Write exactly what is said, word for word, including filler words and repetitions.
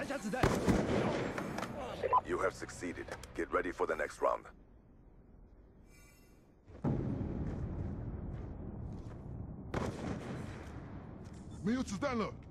下子弹。 You have succeeded. Get ready for the next round. 没有子弹了。